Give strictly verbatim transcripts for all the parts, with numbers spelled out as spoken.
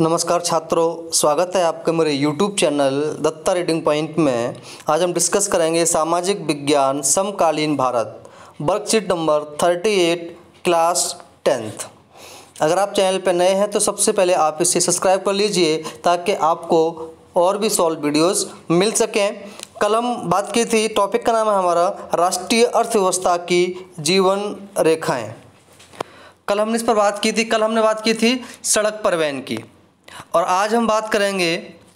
नमस्कार छात्रों, स्वागत है आपके मेरे YouTube channel Datta reading point में। आज हम डिस्कस करेंगे सामाजिक विज्ञान समकालीन भारत, वर्कशीट नंबर अड़तीस, क्लास टेंथ। अगर आप चैनल पर नए हैं तो सबसे पहले आप इसे सब्सक्राइब कर लीजिए ताकि आपको और भी सॉल्व वीडियोस मिल सकें। कल हम बात की थी, टॉपिक का नाम है हमारा राष्ट्रीय अर्थव्यवस्था की जीवन रेखाएँ। कल हमने इस पर बात की थी कल हमने बात की थी सड़क परिवहन की, और आज हम बात करेंगे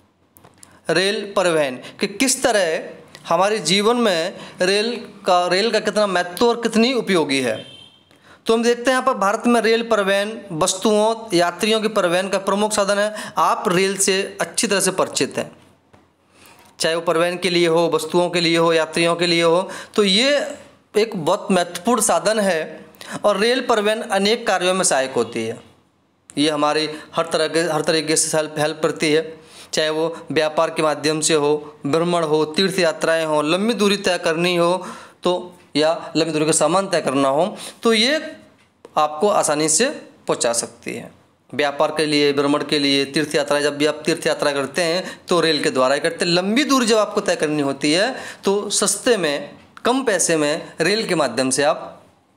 रेल परिवहन कि किस तरह हमारे जीवन में रेल का रेल का कितना महत्व और कितनी उपयोगी है। तो हम देखते हैं यहाँ पर भारत में रेल परिवहन वस्तुओं यात्रियों के परिवहन का प्रमुख साधन है। आप रेल से अच्छी तरह से परिचित हैं, चाहे वो परिवहन के लिए हो, वस्तुओं के लिए हो, यात्रियों के लिए हो। तो ये एक बहुत महत्वपूर्ण साधन है और रेल परिवहन अनेक कार्यों में सहायक होती है। ये हमारी हर तरह के हर तरीके से हेल्प हेल्प करती है, चाहे वो व्यापार के माध्यम से हो, भ्रमण हो, तीर्थ यात्राएं हो, लंबी दूरी तय करनी हो तो या लंबी दूरी का सामान तय करना हो तो ये आपको आसानी से पहुंचा सकती है। व्यापार के लिए, भ्रमण के लिए, तीर्थ यात्रा, जब भी आप तीर्थ यात्रा करते हैं तो रेल के द्वारा ही करते हैं। लंबी दूरी जब आपको तय करनी होती है तो सस्ते में, कम पैसे में रेल के माध्यम से आप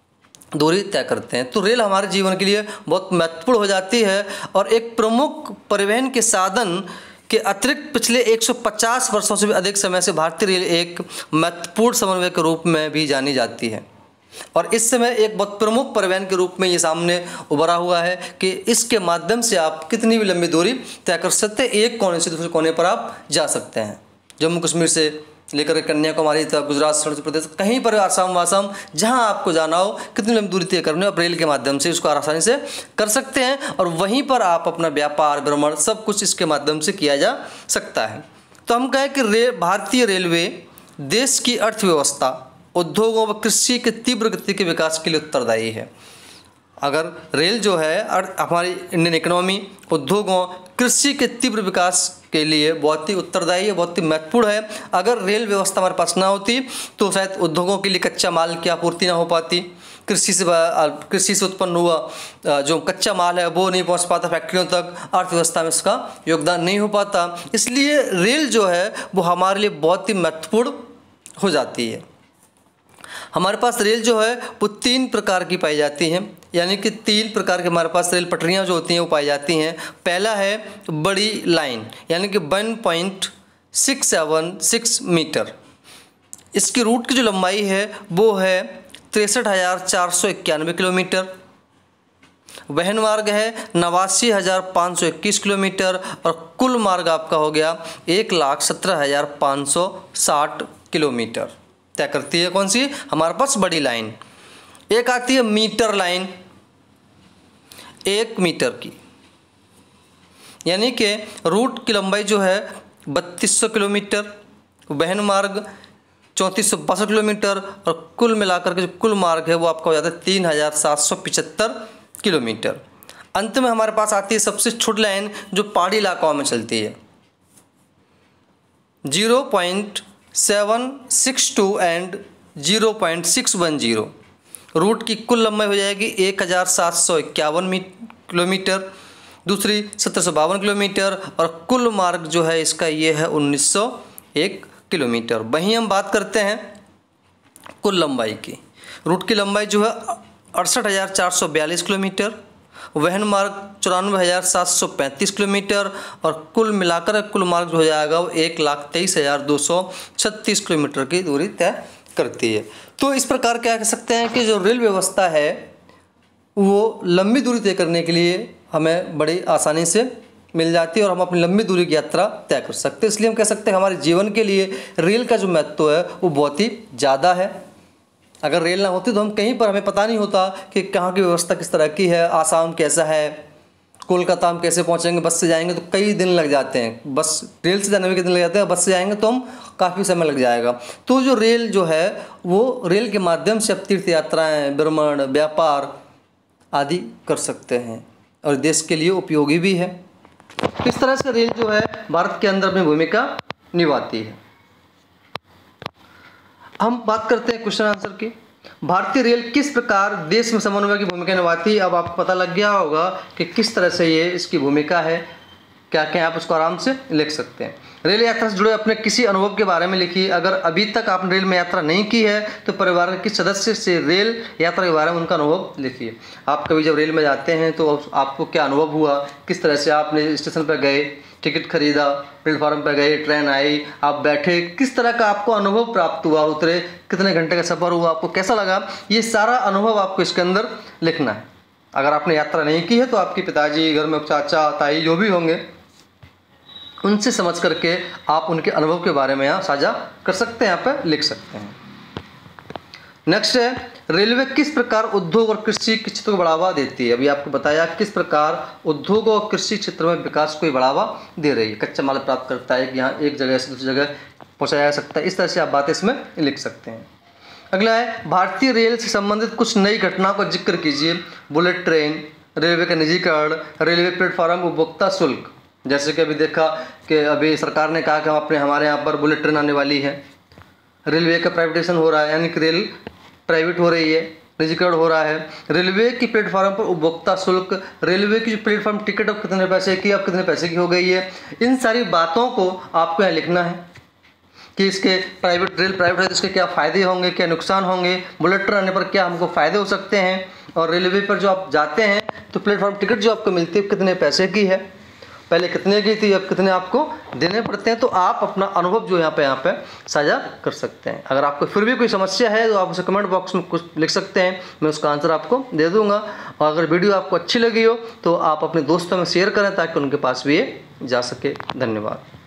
दूरी तय करते हैं। तो रेल हमारे जीवन के लिए बहुत महत्वपूर्ण हो जाती है और एक प्रमुख परिवहन के साधन के अतिरिक्त पिछले एक सौ पचास वर्षों से भी अधिक समय से भारतीय रेल एक महत्वपूर्ण समन्वय के रूप में भी जानी जाती है और इस समय एक बहुत प्रमुख परिवहन के रूप में ये सामने उभरा हुआ है कि इसके माध्यम से आप कितनी भी लंबी दूरी तय कर सकते हैं, एक कोने से दूसरे कोने पर आप जा सकते हैं। जम्मू कश्मीर से लेकर कन्याकुमारी तक, गुजरात, अरुणाचल प्रदेश, कहीं पर आसाम वासाम, जहां आपको जाना हो, कितनी लंबी दूरी तय करनी हो, आप रेल के माध्यम से उसको आसानी से कर सकते हैं और वहीं पर आप अपना व्यापार, भ्रमण सब कुछ इसके माध्यम से किया जा सकता है। तो हम कहें कि रे भारतीय रेलवे देश की अर्थव्यवस्था, उद्योगों व कृषि के तीव्र गति के विकास के लिए उत्तरदायी है। अगर रेल जो है हमारी इंडियन इकोनॉमी, उद्योगों, कृषि के तीव्र विकास के लिए बहुत ही उत्तरदायी है, बहुत ही महत्वपूर्ण है। अगर रेल व्यवस्था हमारे पास ना होती तो शायद उद्योगों के लिए कच्चा माल की आपूर्ति ना हो पाती, कृषि से कृषि से उत्पन्न हुआ जो कच्चा माल है वो नहीं पहुंच पाता फैक्ट्रियों तक, अर्थव्यवस्था में इसका योगदान नहीं हो पाता। इसलिए रेल जो है वो हमारे लिए बहुत ही महत्वपूर्ण हो जाती है। हमारे पास रेल जो है वो तीन प्रकार की पाई जाती हैं, यानी कि तीन प्रकार के हमारे पास रेल पटरियां जो होती हैं वो पाई जाती हैं। पहला है बड़ी लाइन, यानी कि one point six seven six metre. इसकी रूट की जो लंबाई है वो है तिरसठ हज़ार चार सौ इक्यानवे किलोमीटर। वहन मार्ग है नवासी हज़ार पाँच सौ इक्कीस किलोमीटर और कुल मार्ग आपका हो गया एक लाख सत्रह हज़ार पाँच सौ साठ किलोमीटर तय करती है। कौन सी? हमारे पास बड़ी लाइन। एक आती है मीटर लाइन, एक मीटर की, यानी कि रूट की लंबाई जो है बत्तीस सौ किलोमीटर, वहन मार्ग चौंतीस सौ बासठ किलोमीटर और कुल मिलाकर के जो कुल मार्ग है वो आपका हो जाता है तीन हज़ार सात सौ पिचहत्तर किलोमीटर। अंत में हमारे पास आती है सबसे छोटी लाइन जो पहाड़ी इलाकों में चलती है, zero point seven six two and zero point six one zero. Route की कुल लंबाई हो जाएगी एक हज़ार सात सौ इक्यावन किलोमीटर, दूसरी सत्रह सौ बावन किलोमीटर और कुल मार्ग जो है इसका ये है उन्नीस सौ एक किलोमीटर। वहीं हम बात करते हैं कुल लंबाई की। रूट की लंबाई जो है अड़सठ हज़ार चार सौ बयालीस किलोमीटर, वहन मार्ग चौरानवे हज़ार सात सौ पैंतीस किलोमीटर और कुल मिलाकर कुल मार्ग हो जाएगा वो एक लाख तेईस हज़ार दो सौ छत्तीस किलोमीटर की दूरी तय करती है। तो इस प्रकार क्या कह सकते हैं कि जो रेल व्यवस्था है वो लंबी दूरी तय करने के लिए हमें बड़ी आसानी से मिल जाती है और हम अपनी लंबी दूरी की यात्रा तय कर सकते हैं। इसलिए हम कह सकते हैं हमारे जीवन के लिए रेल का जो महत्व है वो बहुत ही ज़्यादा है। अगर रेल ना होती तो हम कहीं पर हमें पता नहीं होता कि कहाँ की व्यवस्था किस तरह की है, आसाम कैसा है, कोलकाता हम कैसे पहुँचेंगे, बस से जाएंगे तो कई दिन लग जाते हैं, बस रेल से जाने में कितने दिन लग जाते हैं, बस से जाएंगे तो हम काफ़ी समय लग जाएगा। तो जो रेल जो है वो रेल के माध्यम से अब तीर्थ यात्राएँ, भ्रमण, व्यापार आदि कर सकते हैं और देश के लिए उपयोगी भी है। इस तरह से रेल जो है भारत के अंदर अपनी भूमिका निभाती है। हम बात करते हैं क्वेश्चन आंसर की। भारतीय रेल किस प्रकार देश में समन्वय की भूमिका निभाती है? अब आपको पता लग गया होगा कि किस तरह से ये इसकी भूमिका है। क्या क्या आप उसको आराम से लिख सकते हैं। रेल यात्रा से जुड़े अपने किसी अनुभव के बारे में लिखिए। अगर अभी तक आपने रेल में यात्रा नहीं की है तो परिवार के किस सदस्य से रेल यात्रा के बारे में उनका अनुभव लिखिए। आप कभी जब रेल में जाते हैं तो आपको क्या अनुभव हुआ, किस तरह से आपने स्टेशन पर गए, टिकट खरीदा, प्लेटफॉर्म पर गए, ट्रेन आई, आप बैठे, किस तरह का आपको अनुभव प्राप्त हुआ, उतरे, कितने घंटे का सफ़र हुआ, आपको कैसा लगा, ये सारा अनुभव आपको इसके अंदर लिखना है। अगर आपने यात्रा नहीं की है तो आपके पिताजी, घर में चाचा ताई जो भी होंगे उनसे समझ करके आप उनके अनुभव के बारे में यहाँ साझा कर सकते हैं, यहाँ पर लिख सकते हैं। नेक्स्ट है, रेलवे किस प्रकार उद्योग और कृषि के क्षेत्र को बढ़ावा देती है। अभी आपको बताया किस प्रकार उद्योग और कृषि क्षेत्र में विकास को बढ़ावा दे रही है। कच्चा माल प्राप्त करता है कि यहाँ एक जगह से दूसरी जगह पहुँचाया जा सकता है। इस तरह से आप बातें इसमें लिख सकते हैं। अगला है, भारतीय रेल से संबंधित कुछ नई घटनाओं का जिक्र कीजिए। बुलेट ट्रेन, रेलवे का निजीकरण, रेलवे प्लेटफॉर्म, उपभोक्ता शुल्क। जैसे कि अभी देखा कि अभी सरकार ने कहा कि हम अपने हमारे यहाँ पर बुलेट ट्रेन आने वाली है, रेलवे का प्राइवेटाइजेशन हो रहा है, यानी कि रेल प्राइवेट हो रही है, निजीकरण हो रहा है। रेलवे की प्लेटफॉर्म पर उपभोक्ता शुल्क, रेलवे की जो प्लेटफॉर्म टिकट अब कितने पैसे की, अब कितने पैसे की हो गई है। इन सारी बातों को आपको यहाँ लिखना है कि इसके प्राइवेट रेल प्राइवेट है तो इसके क्या फ़ायदे होंगे, क्या नुकसान होंगे, बुलेट ट्रेन आने पर क्या हमको फ़ायदे हो सकते हैं, और रेलवे पर जो आप जाते हैं तो प्लेटफॉर्म टिकट जो आपको मिलती है कितने पैसे की है, पहले कितने की थी, अब कितने आपको देने पड़ते हैं। तो आप अपना अनुभव जो यहाँ पे यहाँ पे साझा कर सकते हैं। अगर आपको फिर भी कोई समस्या है तो आप उसे कमेंट बॉक्स में कुछ लिख सकते हैं, मैं उसका आंसर आपको दे दूँगा। और अगर वीडियो आपको अच्छी लगी हो तो आप अपने दोस्तों में शेयर करें ताकि उनके पास भी ये जा सके। धन्यवाद।